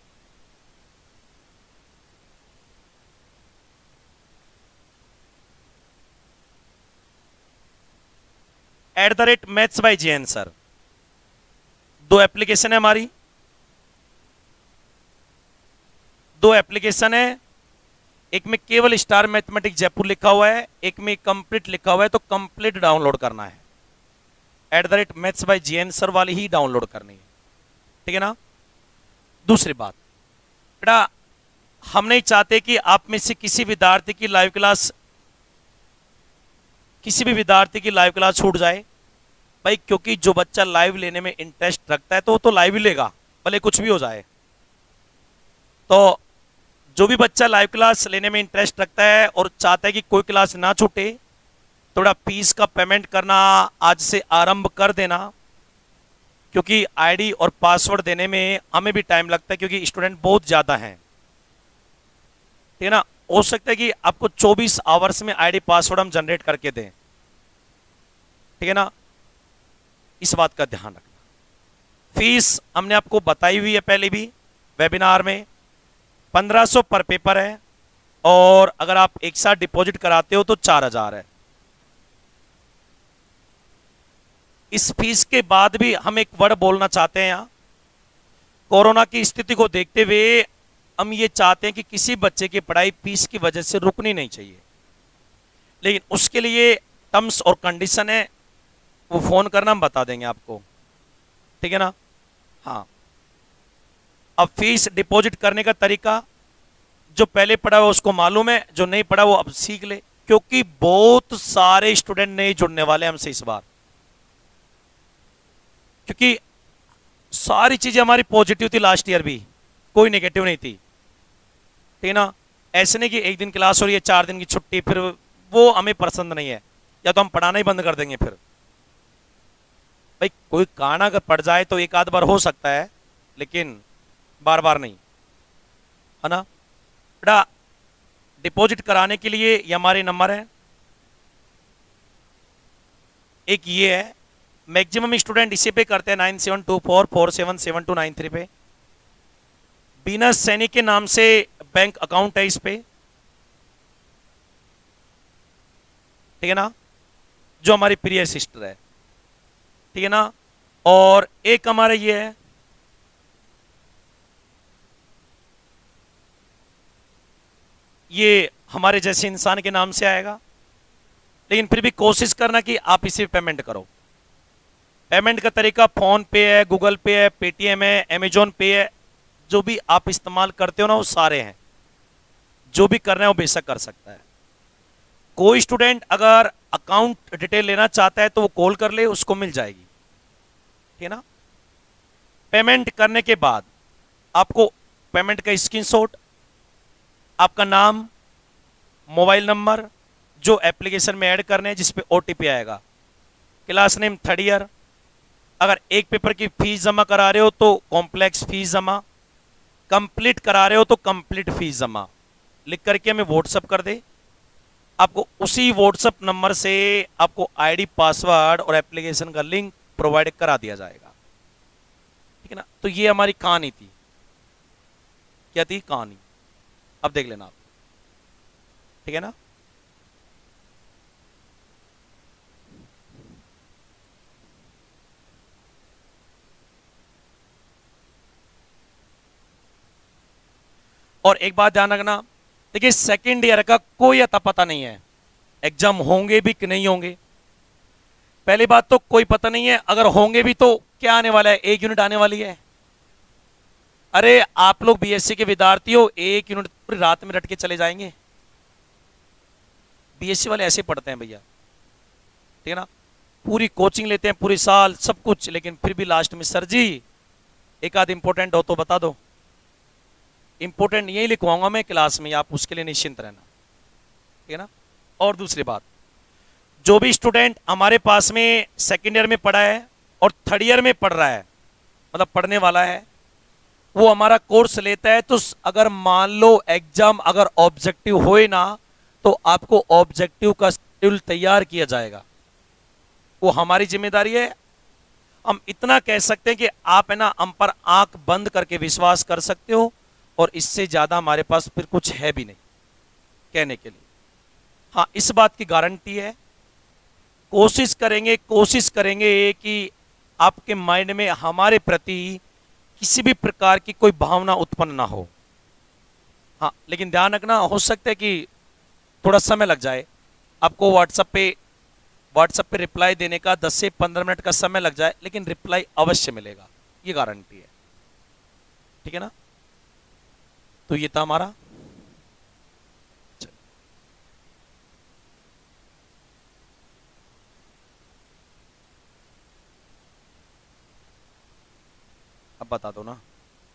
Speaker 1: @maths by JN sir, 2 application है हमारी, 2 एप्लीकेशन है। एक में केवल स्टार मैथमेटिक्स जयपुर लिखा हुआ है, एक में कंप्लीट लिखा हुआ है, तो कंप्लीट डाउनलोड करना है। @maths by JN सर वाली ही डाउनलोड करनी है। ठीक है ना। दूसरी बात बेटा, हम नहीं चाहते कि आप में से किसी विद्यार्थी की लाइव क्लास, किसी भी विद्यार्थी की लाइव क्लास छूट जाए भाई, क्योंकि जो बच्चा लाइव लेने में इंटरेस्ट रखता है तो वो तो लाइव ही लेगा, भले कुछ भी हो जाए। तो जो भी बच्चा लाइव क्लास लेने में इंटरेस्ट रखता है और चाहता है कि कोई क्लास ना छूटे, थोड़ा फीस का पेमेंट करना आज से आरंभ कर देना, क्योंकि आईडी और पासवर्ड देने में हमें भी टाइम लगता है, क्योंकि स्टूडेंट बहुत ज़्यादा हैं। ठीक है ना। हो सकता है कि आपको 24 आवर्स में आईडी पासवर्ड हम जनरेट करके दें। ठीक है ना। इस बात का ध्यान रखना। फीस हमने आपको बताई हुई है पहले भी वेबिनार में, 1500 पर पेपर है, और अगर आप एक साथ डिपॉजिट कराते हो तो 4000 है। इस फीस के बाद भी हम एक वर्ड बोलना चाहते हैं यहाँ, कोरोना की स्थिति को देखते हुए हम ये चाहते हैं कि किसी बच्चे की पढ़ाई फीस की वजह से रुकनी नहीं चाहिए, लेकिन उसके लिए टर्म्स और कंडीशन है, वो फोन करना हम बता देंगे आपको। ठीक है ना। हाँ, अब फीस डिपॉजिट करने का तरीका, जो पहले पढ़ा हुआ उसको मालूम है, जो नहीं पढ़ा वो अब सीख ले, क्योंकि बहुत सारे स्टूडेंट नहीं जुड़ने वाले हमसे इस बार, क्योंकि सारी चीजें हमारी पॉजिटिव थी लास्ट ईयर भी, कोई नेगेटिव नहीं थी। ठीक है ना। ऐसे नहीं कि एक दिन क्लास हो रही है 4 दिन की छुट्टी, फिर वो हमें पसंद नहीं है, या तो हम पढ़ाना ही बंद कर देंगे फिर। भाई कोई कारण अगर पड़ जाए तो एक आध बार हो सकता है, लेकिन बार बार नहीं, है ना। बेटा डिपॉजिट कराने के लिए ये हमारे नंबर है, एक ये है, मैक्सिमम स्टूडेंट इसी पे करते हैं, 9724477293 पे। बिना सैनिक के नाम से बैंक अकाउंट है इस पे। ठीक है ना, जो हमारी प्रिय सिस्टर है। ठीक है ना। और एक हमारा ये है, ये हमारे जैसे इंसान के नाम से आएगा, लेकिन फिर भी कोशिश करना कि आप इसे पेमेंट करो। पेमेंट का तरीका फोन पे है, गूगल पे है, पेटीएम है, अमेजोन पे है, जो भी आप इस्तेमाल करते हो ना वो सारे हैं, जो भी करना है वो बेशक कर सकता है। कोई स्टूडेंट अगर अकाउंट डिटेल लेना चाहता है तो वो कॉल कर ले, उसको मिल जाएगी। ठीक है ना। पेमेंट करने के बाद आपको पेमेंट का स्क्रीनशॉट, आपका नाम, मोबाइल नंबर, जो एप्लीकेशन में ऐड करने हैं जिस पे ओटीपी आएगा, क्लास नेम 3rd ईयर। अगर एक पेपर की फीस जमा करा रहे हो तो कॉम्प्लेक्स फीस जमा, कंप्लीट करा रहे हो तो कंप्लीट फीस जमा लिख करके हमें व्हाट्सअप कर दे। आपको उसी व्हाट्सअप नंबर से आपको आईडी, पासवर्ड और एप्लीकेशन का लिंक प्रोवाइड करा दिया जाएगा। ठीक है ना। तो ये हमारी कहानी थी। क्या थी कहानी, अब देख लेना आप। ठीक है ना। और एक बात ध्यान रखना, देखिए सेकेंड ईयर का कोई अता पता नहीं है एग्जाम होंगे भी कि नहीं होंगे। पहली बात तो कोई पता नहीं है, अगर होंगे भी तो क्या आने वाला है, 1 यूनिट आने वाली है। अरे आप लोग बीएससी के विद्यार्थी हो, 1 यूनिट पूरी रात में रट के चले जाएंगे? बीएससी वाले ऐसे पढ़ते हैं भैया। ठीक है ना। पूरी कोचिंग लेते हैं, पूरी साल सब कुछ, लेकिन फिर भी लास्ट में सर जी एक आध इंपॉर्टेंट हो तो बता दो। इंपॉर्टेंट यही लिखवाऊंगा मैं क्लास में, आप उसके लिए निश्चिंत रहना। ठीक है ना। और दूसरी बात, जो भी स्टूडेंट हमारे पास में सेकेंड ईयर में पढ़ा है और 3rd ईयर में पढ़ रहा है, मतलब पढ़ने वाला है, वो हमारा कोर्स लेता है, तो अगर मान लो एग्जाम अगर ऑब्जेक्टिव होए ना, तो आपको ऑब्जेक्टिव का शेड्यूल तैयार किया जाएगा, वो हमारी जिम्मेदारी है। हम इतना कह सकते हैं कि आप है ना हम पर आंख बंद करके विश्वास कर सकते हो, और इससे ज्यादा हमारे पास फिर कुछ है भी नहीं कहने के लिए। हाँ, इस बात की गारंटी है, कोशिश करेंगे कि आपके माइंड में हमारे प्रति किसी भी प्रकार की कोई भावना उत्पन्न ना हो। हाँ, लेकिन ध्यान रखना, हो सकता है कि थोड़ा समय लग जाए आपको व्हाट्सएप पे रिप्लाई देने का 10 से 15 मिनट का समय लग जाए, लेकिन रिप्लाई अवश्य मिलेगा, ये गारंटी है। ठीक है ना। तो ये था हमारा। अब बता दो ना।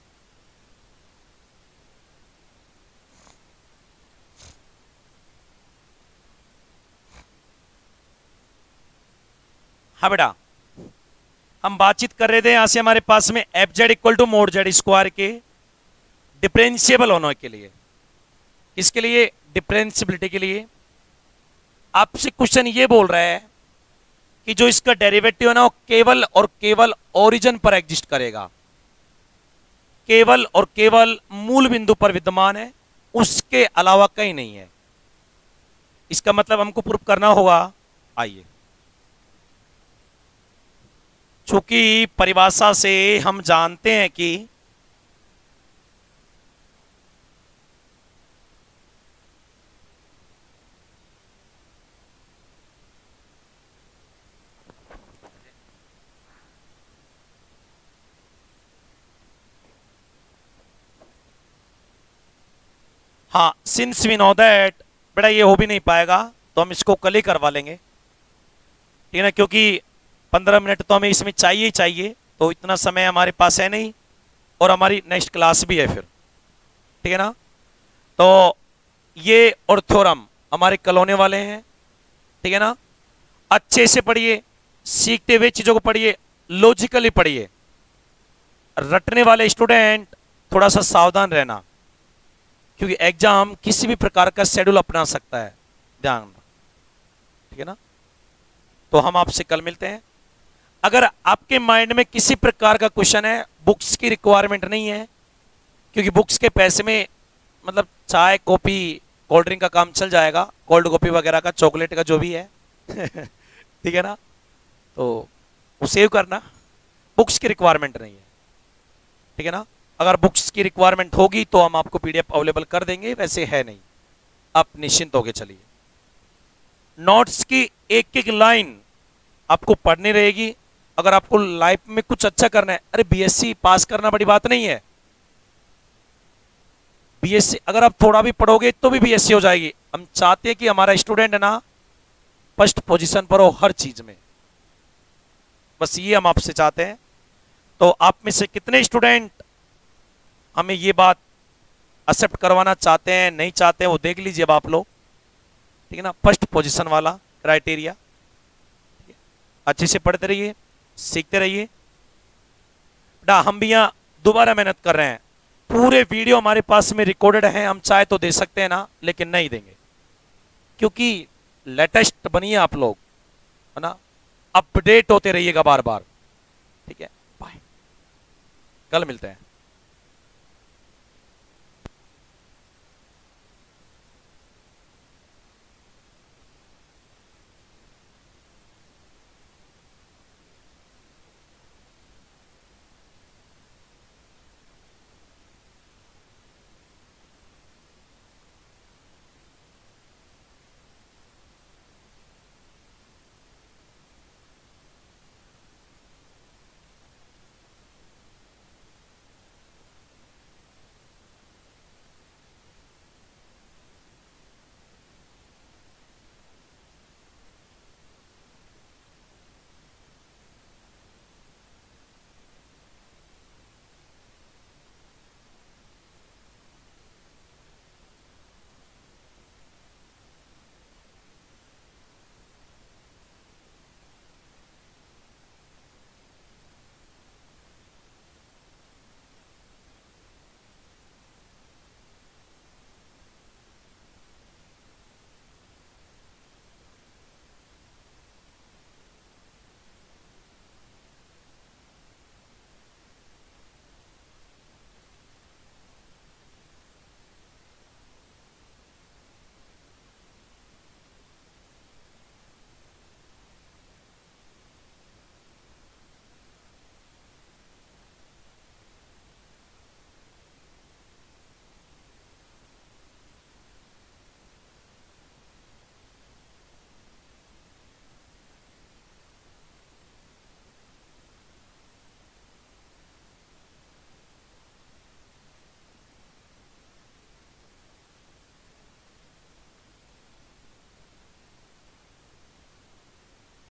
Speaker 1: हाँ बेटा, हम बातचीत कर रहे थे यहां से हमारे पास में f Z equal to mod z square के डिफरेंशिएबल होने के लिए। किसके लिए? डिफरेंशियबिलिटी के लिए। आपसे क्वेश्चन ये बोल रहा है कि जो इसका डेरिवेटिव है ना, वो केवल और केवल ओरिजिन पर एग्जिस्ट करेगा, केवल और केवल मूल बिंदु पर विद्यमान है, उसके अलावा कहीं नहीं है। इसका मतलब हमको प्रूफ करना होगा। आइए, चूंकि परिभाषा से हम जानते हैं कि हाँ, सिंस वी नो दैट, बेटा ये हो भी नहीं पाएगा तो हम इसको कल ही करवा लेंगे। ठीक है ना, क्योंकि 15 मिनट तो हमें इसमें चाहिए ही चाहिए, तो इतना समय हमारे पास है नहीं, और हमारी नेक्स्ट क्लास भी है फिर। ठीक है ना। तो ये और थ्योरम हमारे कल होने वाले हैं। ठीक है ना। अच्छे से पढ़िए, सीखते हुए चीजों को पढ़िए, लॉजिकली पढ़िए। रटने वाले स्टूडेंट थोड़ा सा सावधान रहना, क्योंकि एग्जाम किसी भी प्रकार का शेड्यूल अपना सकता है, ध्यान। ठीक है ना। तो हम आपसे कल मिलते हैं। अगर आपके माइंड में किसी प्रकार का क्वेश्चन है, बुक्स की रिक्वायरमेंट नहीं है, क्योंकि बुक्स के पैसे में मतलब चाय, कॉफी, कोल्ड ड्रिंक का काम चल जाएगा, कोल्ड कॉफी वगैरह का, चॉकलेट का, जो भी है। ठीक है ना। तो वो सेव करना, बुक्स की रिक्वायरमेंट नहीं है। ठीक है ना। अगर बुक्स की रिक्वायरमेंट होगी तो हम आपको पीडीएफ अवेलेबल कर देंगे, वैसे है नहीं, आप निश्चिंत होके चलिए। नोट्स की एक एक लाइन आपको पढ़नी रहेगी। अगर आपको लाइफ में कुछ अच्छा करना है, अरे बीएससी पास करना बड़ी बात नहीं है। बीएससी अगर आप थोड़ा भी पढ़ोगे तो भी बीएससी हो जाएगी। हम चाहते हैं कि हमारा स्टूडेंट है ना फर्स्ट पोजीशन पर हो हर चीज में, बस ये हम आपसे चाहते हैं। तो आप में से कितने स्टूडेंट हमें ये बात एक्सेप्ट करवाना चाहते हैं नहीं चाहते हैं वो देख लीजिए अब आप लोग, ठीक है ना। फर्स्ट पोजीशन वाला क्राइटेरिया, अच्छे से पढ़ते रहिए, सीखते रहिए बेटा। हम भी यहाँ दोबारा मेहनत कर रहे हैं, पूरे वीडियो हमारे पास में रिकॉर्डेड हैं, हम चाहे तो दे सकते हैं ना, लेकिन नहीं देंगे क्योंकि लेटेस्ट बनिए आप लोग, है ना, अपडेट होते रहिएगा बार बार, ठीक है। बाय, कल मिलते हैं।